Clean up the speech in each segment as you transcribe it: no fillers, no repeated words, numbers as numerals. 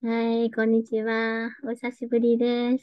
はい、こんにちは。お久しぶりです。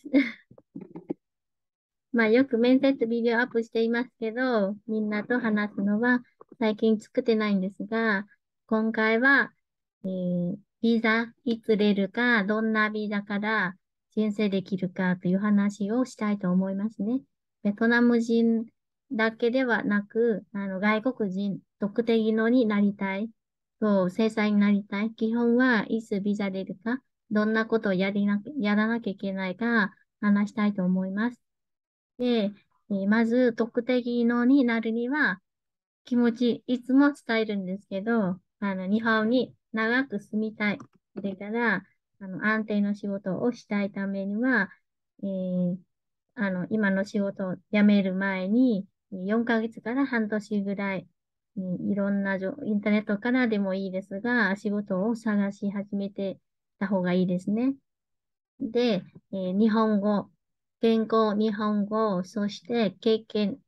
まあ、よく面接ビデオアップしていますけど、みんなと話すのは最近作ってないんですが、今回は、ビザ、いつ出るか、どんなビザから申請できるかという話をしたいと思いますね。ベトナム人だけではなく、外国人、特定技能になりたい、制裁になりたい。基本はいつビザ出るか、どんなことをやらなきゃいけないか話したいと思います。で、まず特定技能になるには、気持ち、いつも伝えるんですけど、日本に長く住みたい。それから、安定の仕事をしたいためには、今の仕事を辞める前に、4ヶ月から半年ぐらい、いろんなインターネットからでもいいですが、仕事を探し始めてた方がいいですね。で、日本語、健康日本語、そして経験、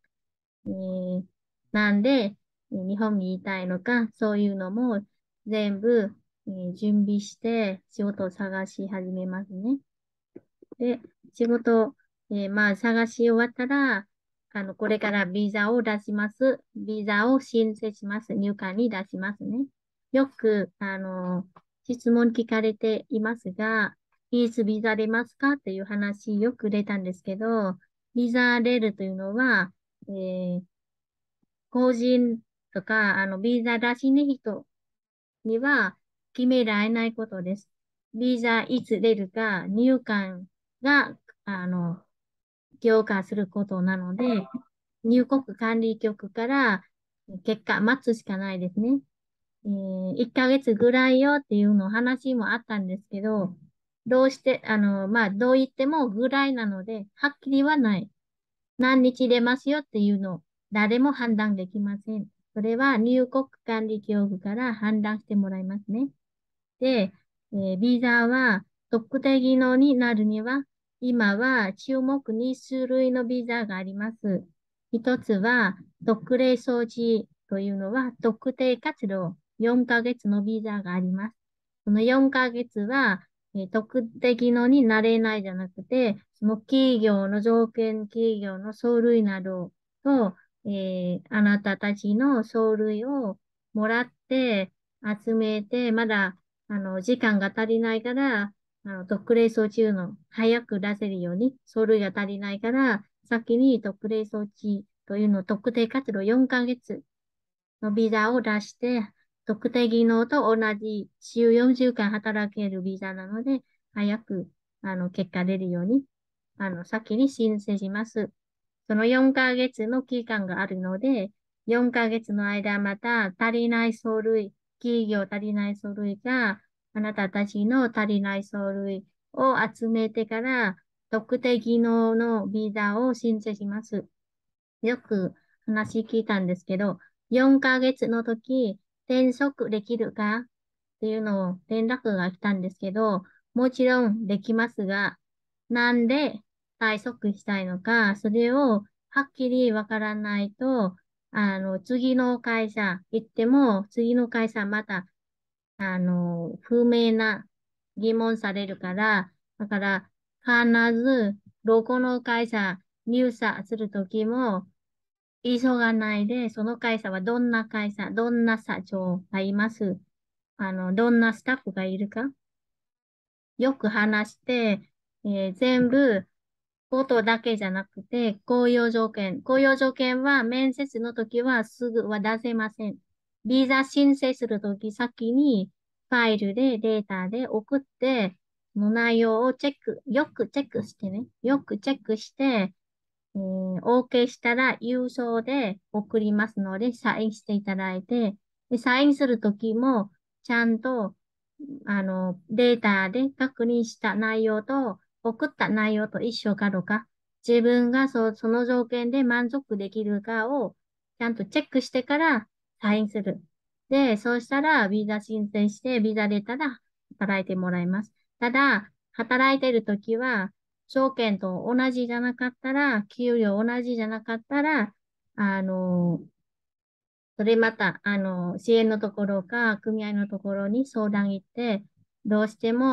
なんで、日本にいたいのか、そういうのも全部、準備して仕事を探し始めますね。で、仕事、まあ、探し終わったら、これからビザを出します。ビザを申請します。入管に出しますね。よく、質問聞かれていますが、いつビザ出ますかっていう話よく出たんですけど、ビザ出るというのは、えー法人とか、ビザ出しの人には決められないことです。ビザいつ出るか、入管が、あの、強化することなので、入国管理局から結果待つしかないですね。1ヶ月ぐらいよっていうの話もあったんですけど、どうして、まあ、どう言ってもぐらいなので、はっきりはない。何日出ますよっていうのを誰も判断できません。それは入国管理局から判断してもらいますね。で、ビザは特定技能になるには、今は注目に種類のビザがあります。一つは、特例措置というのは、特定活動4ヶ月のビザがあります。この4ヶ月は、特定技能になれないじゃなくて、その企業の条件、企業の書類などと、あなたたちの書類をもらって集めて、まだ時間が足りないから、特例措置の早く出せるように、書類が足りないから、先に特例措置というの特定活動4ヶ月のビザを出して、特定技能と同じ週40間働けるビザなので、早く、結果出るように、先に申請します。その4ヶ月の期間があるので、4ヶ月の間また足りない書類、企業足りない書類が、あなたたちの足りない書類を集めてから、特定技能のビザを申請します。よく話聞いたんですけど、4ヶ月の時、転職できるかっていうのを連絡が来たんですけど、もちろんできますが、なんで退職したいのか、それをはっきりわからないと、次の会社行っても、次の会社また、不明な疑問されるから、だから、必ず、どこの会社入社するときも、急がないで、その会社はどんな会社、どんな社長がいます。どんなスタッフがいるか、よく話して、全部、ことだけじゃなくて、雇用条件。雇用条件は面接の時はすぐは出せません。ビザ申請するとき先にファイルでデータで送って、その内容をチェック、よくチェックしてね。よくチェックして、OK したら郵送で送りますので、サインしていただいて、で、サインするときも、ちゃんと、データで確認した内容と、送った内容と一緒かどうか、自分がその条件で満足できるかを、ちゃんとチェックしてからサインする。で、そうしたら、ビザ申請して、ビザ出たら、働いてもらいます。ただ、働いてるときは、条件と同じじゃなかったら、給料同じじゃなかったら、あの、それまた、支援のところか、組合のところに相談行って、どうしても、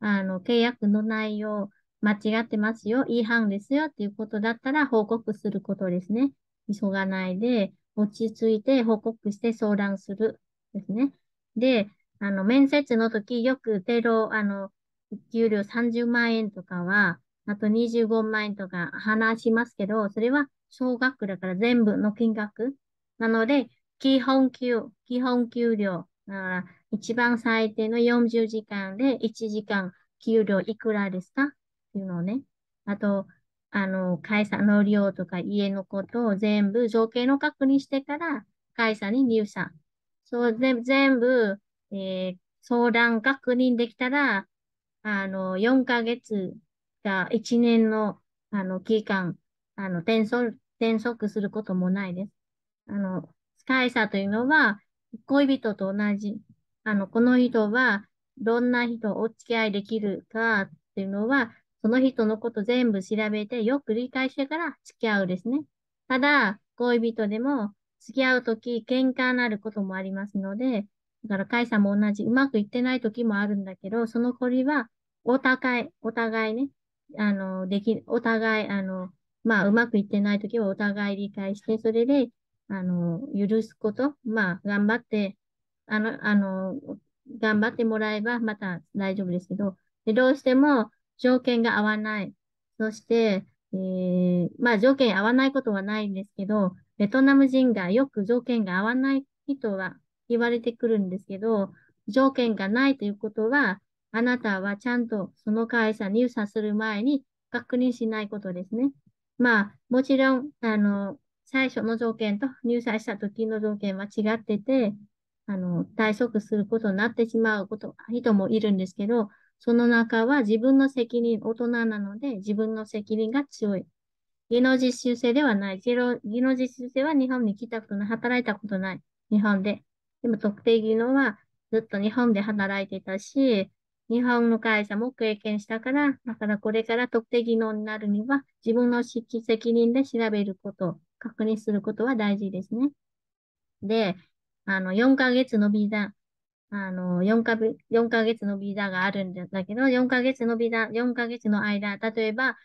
契約の内容間違ってますよ、違反ですよっていうことだったら報告することですね。急がないで、落ち着いて報告して相談するですね。で、面接の時、よく給料30万円とかは、あと25万円とか話しますけど、それは少額だから全部の金額。なので、基本給料。だから一番最低の40時間で1時間給料いくらですかっていうのをね。あと、会社の寮とか家のことを全部条件を確認してから会社に入社。そう、全部、相談確認できたら、4ヶ月が1年の、期間、転職することもないです。あの、会社というのは、恋人と同じ。この人は、どんな人お付き合いできるかっていうのは、その人のこと全部調べて、よく理解してから付き合うですね。ただ、恋人でも、付き合うとき、喧嘩になることもありますので、だから会社も同じ、うまくいってないときもあるんだけど、その子は、お互いね、お互い、まあ、うまくいってないときはお互い理解して、それで、許すこと、まあ、あの、あの、頑張ってもらえばまた大丈夫ですけど、で、どうしても条件が合わない。そして、まあ、条件合わないことはないんですけど、ベトナム人がよく条件が合わない人は言われてくるんですけど、条件がないということは、あなたはちゃんとその会社に入社する前に確認しないことですね。まあ、もちろん、最初の条件と入社した時の条件は違ってて、退職することになってしまう人もいるんですけど、その中は自分の責任、大人なので自分の責任が強い。技能実習生ではない。技能実習生は日本に来たことない。働いたことない。日本で。でも特定技能はずっと日本で働いてたし、日本の会社も経験したから、だからこれから特定技能になるには自分の責任で調べること、確認することは大事ですね。で、4ヶ月のビザ、4ヶ月のビザがあるんだけど、4ヶ月のビザ、4ヶ月の間、例えば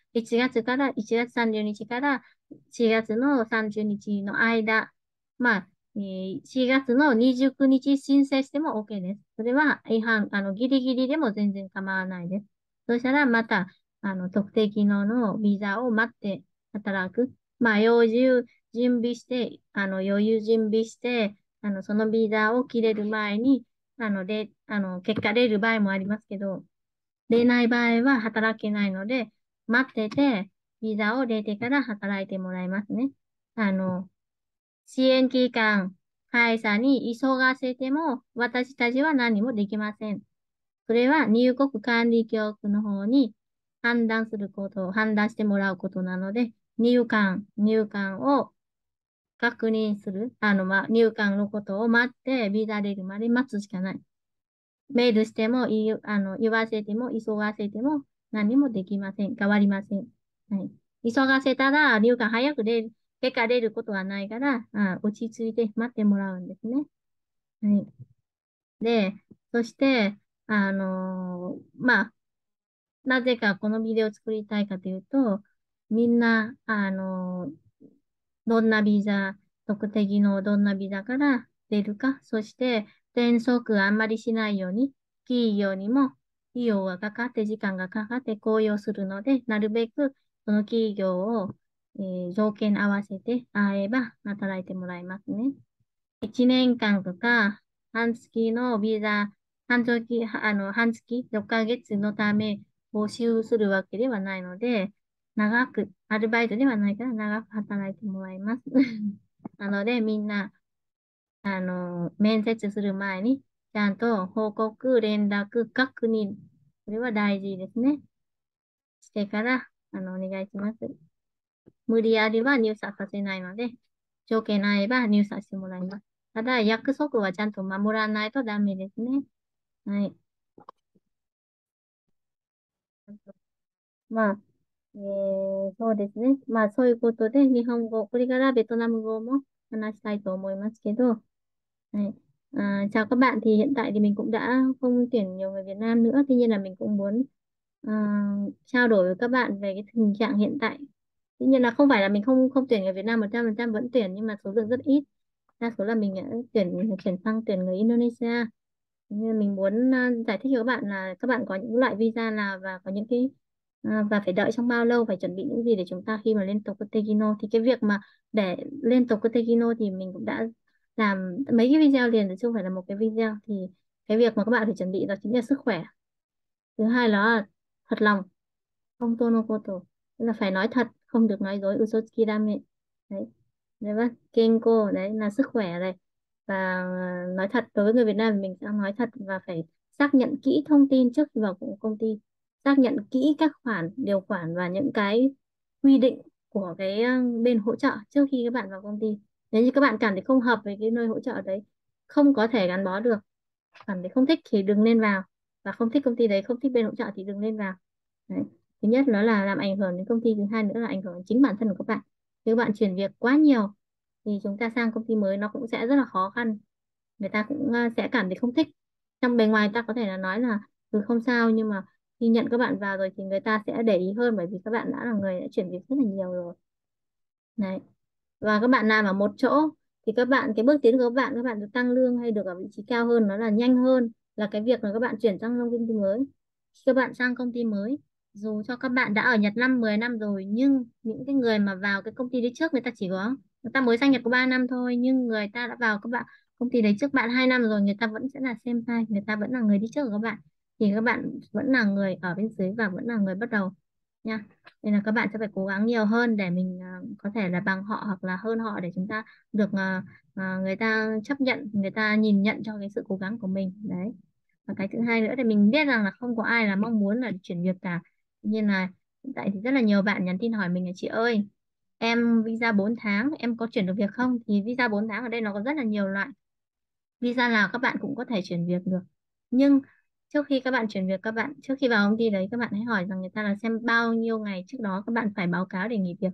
1月30日から4月の30日の間、まあ、4月の29日申請しても OK です。それは違反、ギリギリでも全然構わないです。そしたらまた、特定技能のビザを待って働く。まあ、余裕準備して、そのビザを切れる前に、結果出る場合もありますけど、出ない場合は働けないので、待ってて、ビザを出てから働いてもらいますね。あの、支援機関、会社に急がせても、私たちは何もできません。それは入国管理局の方に判断してもらうことなので、入管を確認する。まあ、入管のことを待って、ビザ出るまで待つしかない。メールしても、言わせても、急がせても、何もできません。変わりません。はい。急がせたら、入管早く結果出ることはないから、落ち着いて待ってもらうんですね。はい。で、そして、まあ、なぜかこのビデオを作りたいかというと、みんな、どんなビザ、特定技能どんなビザから出るか、そして転職あんまりしないように、企業にも費用がかかって時間がかかって公用するので、なるべくその企業を、条件に合わせて会えば働いてもらいますね。1年間とか、半月のビザ、半月、6ヶ月のため募集するわけではないので、アルバイトではないから長く働いてもらいます。なので、みんな、面接する前に、ちゃんと報告、連絡、確認、これは大事ですね。してから、お願いします。無理やりは入社させないので、条件合えば入社してもらいます。ただ、約束はちゃんと守らないとダメですね。はい。まあ、そうですね。まあ、そういうことで、日本語、これからベトナム語も話したいと思いますけど、はい。 Chào các bạn, thì hiện tại thì mình cũng đã không tuyển nhiều người Việt Nam nữa. Tuy nhiên là mình cũng muốn à, trao đổi với các bạn về cái tình trạng hiện tại. Tuy nhiên là không phải là mình không không tuyển người Việt Nam 100%, vẫn tuyển nhưng mà số lượng rất ít. Đa số là mình đã chuyển sang tuyển người Indonesia. Nên mình muốn giải thích cho các bạn là các bạn có những loại visa nào và có những cái và phải đợi trong bao lâu, phải chuẩn bị những gì để chúng ta khi mà lên tàu Cotegino. Thì cái việc mà để lên tàu Cotegino thì mình cũng đã làm mấy cái video liền, chứ không phải là một cái video. Thì cái việc mà các bạn phải chuẩn bị đó chính là sức khỏe. Thứ hai là thật lòng, không tonokoto, tức là phải nói thật, không được nói dối, usotsukirame đấy. Đấy, vâng, kenko đấy là sức khỏe này. Và nói thật, đối với người Việt Nam thì mình sẽ nói thật và phải xác nhận kỹ thông tin trước khi vào công ty, xác nhận kỹ các khoản điều khoản và những cái quy định của cái bên hỗ trợ trước khi các bạn vào công ty. Nếu như các bạn cảm thấy không hợp với cái nơi hỗ trợ đấy, không có thể gắn bó được, cảm thấy không thích thì đừng nên vào, và không thích công ty đấy, không thích bên hỗ trợ thì đừng nên vào đấy. Thứ nhất nó là làm ảnh hưởng đến công ty, thứ hai nữa là ảnh hưởng đến chính bản thân của các bạn. Nếu các bạn chuyển việc quá nhiều thì chúng ta sang công ty mới nó cũng sẽ rất là khó khăn, người ta cũng sẽ cảm thấy không thích. Trong bề ngoài ta có thể là nói là không sao, nhưng mà khi nhận các bạn vào rồi thì người ta sẽ để ý hơn, bởi vì các bạn đã là người đã chuyển việc rất là nhiều rồi đấy. Và các bạn làm ở một chỗ thì các bạn, cái bước tiến của các bạn được tăng lương hay được ở vị trí cao hơn nó là nhanh hơn là cái việc là các bạn chuyển sang công ty mới. Khi các bạn sang công ty mới, dù cho các bạn đã ở Nhật 5-10 năm rồi, nhưng những cái người mà vào cái công ty đấy trước, người ta chỉ có, người ta mới sang Nhật có 3 năm thôi, nhưng người ta đã vào các bạn công ty đấy trước bạn 2 năm rồi, người ta vẫn sẽ là senpai, người ta vẫn là người đi trước của các bạn, thì các bạn vẫn là người ở bên dưới và vẫn là người bắt đầu nha. Nên là các bạn sẽ phải cố gắng nhiều hơn để mình có thể là bằng họ hoặc là hơn họ, để chúng ta được người ta chấp nhận, người ta nhìn nhận cho cái sự cố gắng của mình đấy. Và cái thứ hai nữa thì mình biết rằng là không có ai là mong muốn là chuyển việc cả. Tuy nhiên là hiện tại thì rất là nhiều bạn nhắn tin hỏi mình là chị ơi, em visa 4 tháng em có chuyển được việc không? Thì visa 4 tháng ở đây nó có rất là nhiều loại, visa nào các bạn cũng có thể chuyển việc được. Nhưng trước khi các bạn chuyển việc, trước khi vào công ty đấy, các bạn hãy hỏi rằng người ta là xem bao nhiêu ngày trước đó các bạn phải báo cáo để nghỉ việc.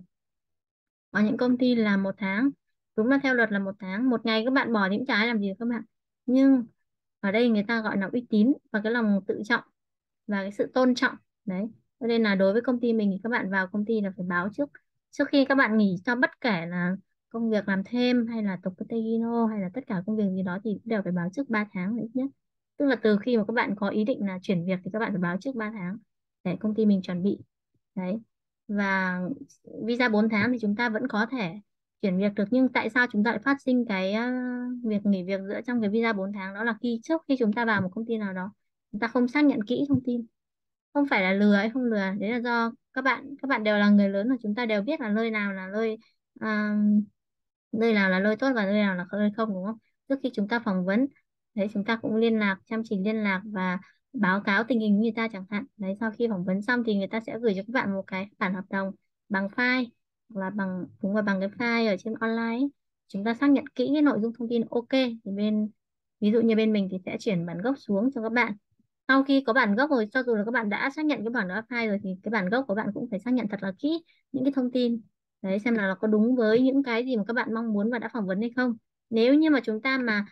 Có những công ty là 1 tháng, đúng là theo luật là 1 tháng, một ngày các bạn bỏ những trái làm gì được các bạn. Nhưng ở đây người ta gọi là uy tín và cái lòng tự trọng và cái sự tôn trọng đấy. Cho nên là đối với công ty mình thì các bạn vào công ty là phải báo trước, trước khi các bạn nghỉ, cho bất kể là công việc làm thêm hay là tục Tegino hay là tất cả công việc gì đó thì đều phải báo trước 3 tháng ít nhất. Tức là từ khi mà các bạn có ý định là chuyển việc thì các bạn phải báo trước 3 tháng để công ty mình chuẩn bị đấy. Và visa 4 tháng thì chúng ta vẫn có thể chuyển việc được, nhưng tại sao chúng ta lại phát sinh cái việc nghỉ việc giữa trong cái visa 4 tháng, đó là trước khi chúng ta vào một công ty nào đó, chúng ta không xác nhận kỹ thông tin. Không phải là lừa hay không lừa, đấy là do các bạn đều là người lớn và chúng ta đều biết là nơi nào là à, nơi nào là nơi tốt và nơi nào là nơi không, đúng không? Trước khi chúng ta phỏng vấn đấy, chúng ta cũng liên lạc, chăm chỉ liên lạc và báo cáo tình hình với người ta chẳng hạn đấy. Sau khi phỏng vấn xong thì người ta sẽ gửi cho các bạn một cái bản hợp đồng bằng file, hoặc là bằng, đúng là bằng cái file ở trên online ấy. Chúng ta xác nhận kỹ cái nội dung thông tin ok thì ví dụ như bên mình thì sẽ chuyển bản gốc xuống cho các bạn. Sau khi có bản gốc rồi, cho dù là các bạn đã xác nhận cái bản đó file rồi, thì cái bản gốc của bạn cũng phải xác nhận thật là kỹ những cái thông tin đấy, xem là nó có đúng với những cái gì mà các bạn mong muốn và đã phỏng vấn hay không. Nếu như mà chúng ta mà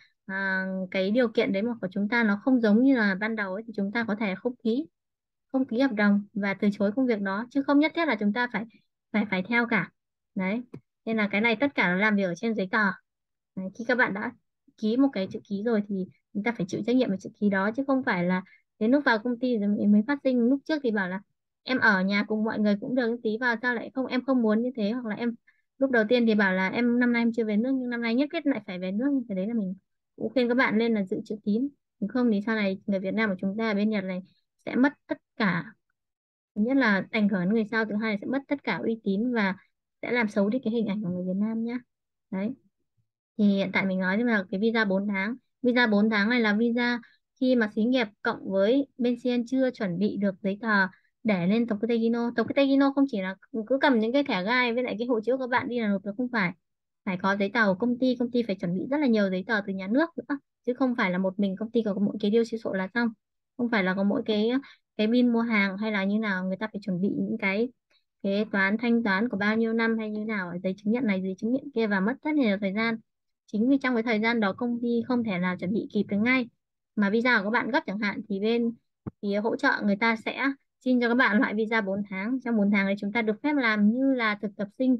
cái điều kiện đấy mà của chúng ta nó không giống như là ban đầu ấy, thì chúng ta có thể không ký hợp đồng và từ chối công việc đó, chứ không nhất thiết là chúng ta phải phải phải theo cả đấy. Nên là cái này tất cả nó làm việc ở trên giấy tờ đấy. Khi các bạn đã ký một cái chữ ký rồi thì chúng ta phải chịu trách nhiệm về chữ ký đó, chứ không phải là đến lúc vào công ty rồi mới phát sinh. Lúc trước thì bảo là em ở nhà cùng mọi người cũng được, tí vào sao lại không, em không muốn như thế. Hoặc là em lúc đầu tiên thì bảo là em năm nay em chưa về nước, nhưng năm nay nhất quyết lại phải về nước. Thì đấy là mình cũng khuyên các bạn lên là giữ chữ tín, nếu không thì sau này người Việt Nam của chúng ta ở bên Nhật này sẽ mất tất cả. Thứ nhất là ảnh hưởng đến người sau, thứ hai là sẽ mất tất cả uy tín và sẽ làm xấu đi cái hình ảnh của người Việt Nam nhé. Đấy, thì hiện tại mình nói là cái visa 4 tháng. Visa 4 tháng này là visa khi mà xí nghiệp cộng với bên CN chưa chuẩn bị được giấy tờ để lên tộc Tegino. Tộc Tegino không chỉ là cứ cầm những cái thẻ gai với lại cái hộ chiếu của bạn đi là nộp được, không phải. Phải có giấy tờ của công ty phải chuẩn bị rất là nhiều giấy tờ từ nhà nước nữa. Chứ không phải là một mình công ty có mỗi cái điêu xí sổ là xong. Không phải là có mỗi cái bill mua hàng hay là như nào, người ta phải chuẩn bị những cái kế toán thanh toán của bao nhiêu năm hay như nào, giấy chứng nhận này giấy chứng nhận kia, và mất rất nhiều thời gian. chính vì trong cái thời gian đó công ty không thể nào chuẩn bị kịp được ngay, mà visa của các bạn gấp chẳng hạn, thì bên phía hỗ trợ người ta sẽ xin cho các bạn loại visa 4 tháng. Trong 4 tháng đấy chúng ta được phép làm như là thực tập sinh,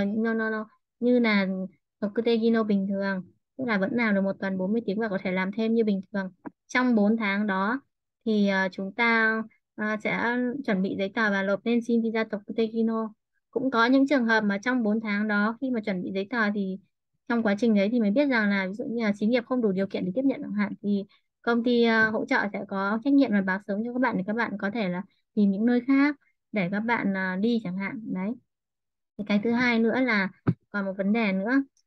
như là Tokutegino bình thường, tức là vẫn làm được một tuần 40 tiếng và có thể làm thêm như bình thường. Trong 4 tháng đó thì chúng ta sẽ chuẩn bị giấy tờ và nộp lên xin visa Tokutegino. Cũng có những trường hợp mà trong 4 tháng đó khi mà chuẩn bị giấy tờ thì trong quá trình đấy thì mới biết rằng là ví dụ như là xí nghiệp không đủ điều kiện để tiếp nhận chẳng hạn, thì công ty hỗ trợ sẽ có trách nhiệm là báo sớm cho các bạn để các bạn có thể là tìm những nơi khác để các bạn đi chẳng hạn đấy. Thì cái thứ hai nữa là còn một vấn đề nữa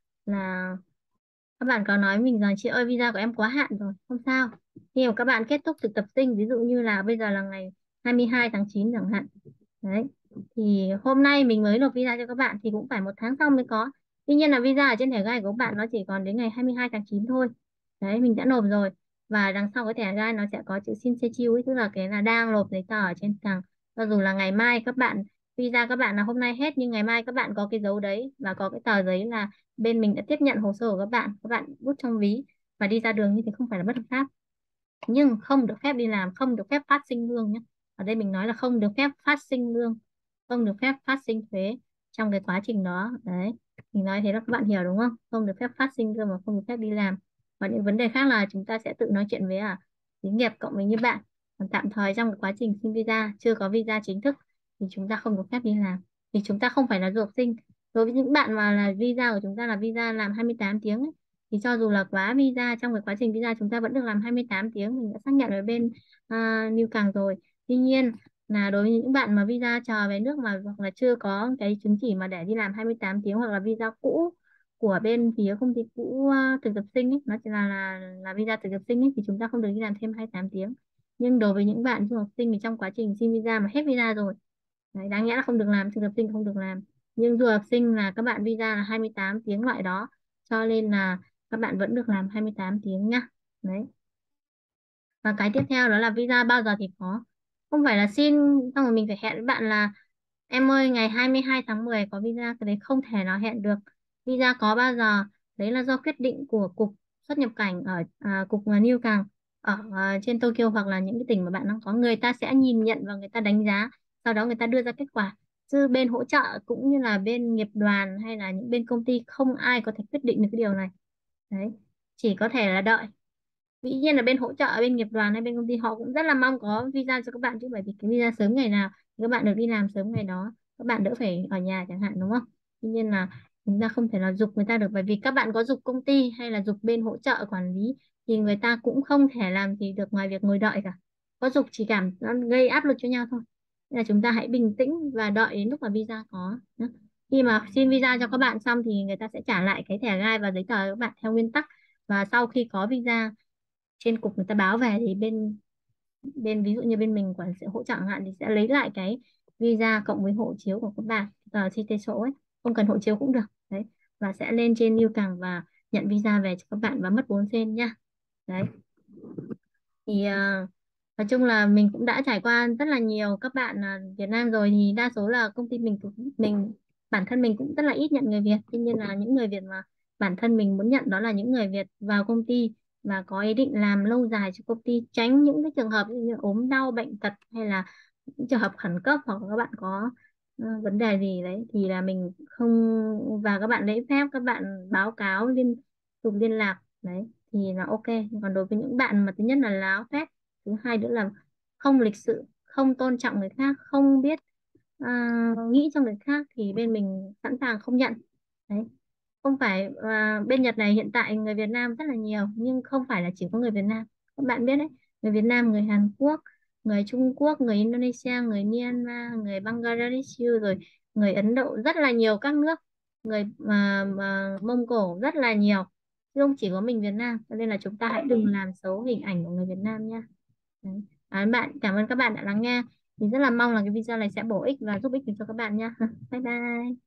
là các bạn có nói mình rằng chị ơi visa của em quá hạn rồi. Không sao, khi mà các bạn kết thúc thực tập sinh, ví dụ như là bây giờ là ngày 22 tháng 9 chẳng hạn đấy, thì hôm nay mình mới nộp visa cho các bạn thì cũng phải một tháng sau mới có. Tuy nhiên là visa ở trên thẻ gai của các bạn nó chỉ còn đến ngày 22 tháng 9 thôi. Đấy, mình đã nộp rồi. Và đằng sau cái thẻ gai nó sẽ có chữ xin xe chiêu ấy, tức là cái là đang nộp giấy tờ ở trên thằng. Cho dù là ngày mai các bạn, visa các bạn là hôm nay hết, nhưng ngày mai các bạn có cái dấu đấy và có cái tờ giấy là bên mình đã tiếp nhận hồ sơ của các bạn đút trong ví và đi ra đường, như thế không phải là bất hợp pháp. Nhưng không được phép đi làm, không được phép phát sinh lương nhé. Ở đây mình nói là không được phép phát sinh lương, không được phép phát sinh thuế trong cái quá trình đó đấy. Mình nói thế là các bạn hiểu đúng không? Không được phép phát sinh lương và không được phép đi làm. Và những vấn đề khác là chúng ta sẽ tự nói chuyện với xí nghiệp cộng với như bạn. Còn tạm thời trong cái quá trình xin visa, chưa có visa chính thức thì chúng ta không được phép đi làm, vì chúng ta không phải là du học sinh. Đối với những bạn mà là visa của chúng ta là visa làm 28 tiếng ấy, thì cho dù là quá visa, trong cái quá trình visa chúng ta vẫn được làm 28 tiếng, mình đã xác nhận ở bên New Cảng rồi. Tuy nhiên là đối với những bạn mà visa chờ về nước mà hoặc là chưa có cái chứng chỉ mà để đi làm 28 tiếng, hoặc là visa cũ của bên phía công ty cũ thực tập sinh ấy, nó chỉ là visa thực tập sinh ấy, thì chúng ta không được đi làm thêm 28 tiếng. Nhưng đối với những bạn du học sinh thì trong quá trình xin visa mà hết visa rồi đấy, đáng nghĩa là không được làm, thực tập sinh không được làm. Nhưng du học sinh là các bạn visa là 28 tiếng loại đó, cho nên là các bạn vẫn được làm 28 tiếng nhá. Đấy. Và cái tiếp theo đó là visa bao giờ thì có. Không phải là xin xong rồi mình phải hẹn với bạn là em ơi ngày 22 tháng 10 có visa, cái đấy không thể nào hẹn được. Visa có bao giờ đấy là do quyết định của cục xuất nhập cảnh ở cục New Cảng ở trên Tokyo, hoặc là những cái tỉnh mà bạn đang có, người ta sẽ nhìn nhận và người ta đánh giá, sau đó người ta đưa ra kết quả. Chứ bên hỗ trợ cũng như là bên nghiệp đoàn hay là những bên công ty không ai có thể quyết định được cái điều này. Đấy, chỉ có thể là đợi. Dĩ nhiên là bên hỗ trợ, bên nghiệp đoàn hay bên công ty họ cũng rất là mong có visa cho các bạn, chứ bởi vì cái visa sớm ngày nào thì các bạn được đi làm sớm ngày đó, các bạn đỡ phải ở nhà chẳng hạn, đúng không? Tuy nhiên là chúng ta không thể nào giục người ta được, bởi vì các bạn có giục công ty hay là giục bên hỗ trợ quản lý thì người ta cũng không thể làm gì được ngoài việc ngồi đợi cả. Có giục chỉ cảm nó gây áp lực cho nhau thôi. Nên là chúng ta hãy bình tĩnh và đợi đến lúc mà visa có nhé. Khi mà xin visa cho các bạn xong thì người ta sẽ trả lại cái thẻ gai và giấy tờ cho các bạn theo nguyên tắc. Và sau khi có visa trên cục người ta báo về thì bên bên ví dụ như bên mình quản sẽ hỗ trợ chẳng hạn, thì sẽ lấy lại cái visa cộng với hộ chiếu của các bạn, tờ CT số ấy, không cần hộ chiếu cũng được đấy, và sẽ lên trên New Cảng và nhận visa về cho các bạn và mất 4 sen nhá. Đấy thì nói chung là mình cũng đã trải qua rất là nhiều các bạn Việt Nam rồi, thì đa số là công ty mình bản thân mình cũng rất là ít nhận người Việt. Tuy nhiên là những người Việt mà bản thân mình muốn nhận đó là những người Việt vào công ty và có ý định làm lâu dài cho công ty, tránh những cái trường hợp như ốm đau bệnh tật hay là những trường hợp khẩn cấp, hoặc là các bạn có vấn đề gì đấy thì là mình không, và các bạn lấy phép các bạn báo cáo liên tục liên lạc đấy thì là ok. Còn đối với những bạn mà thứ nhất là láo phép, thứ hai nữa là không lịch sự, không tôn trọng người khác, không biết nghĩ cho người khác, thì bên mình sẵn sàng không nhận đấy. Không phải bên Nhật này hiện tại người Việt Nam rất là nhiều, nhưng không phải là chỉ có người Việt Nam. Các bạn biết đấy, người Việt Nam, người Hàn Quốc, người Trung Quốc, người Indonesia, người Myanmar, người Bangladesh, rồi người Ấn Độ, rất là nhiều các nước, người mà Mông Cổ rất là nhiều, chứ không chỉ có mình Việt Nam. Cho nên là chúng ta hãy đừng làm xấu hình ảnh của người Việt Nam nha. Đấy. Cảm ơn các bạn đã lắng nghe. Mình rất là mong là cái video này sẽ bổ ích và giúp ích được cho các bạn nha. Bye bye.